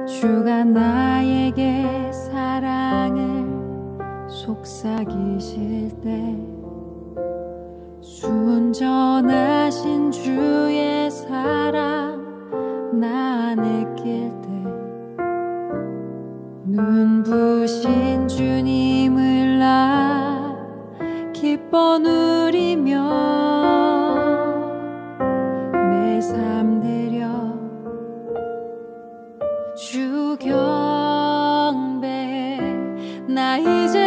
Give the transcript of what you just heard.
주가 나에게 사랑을 속삭이실 때, 순전하신 주의 사랑 나 느낄 때, 눈부신 주님을 나 기뻐 누리며 내 삶 드려 주 경배해. 나 이제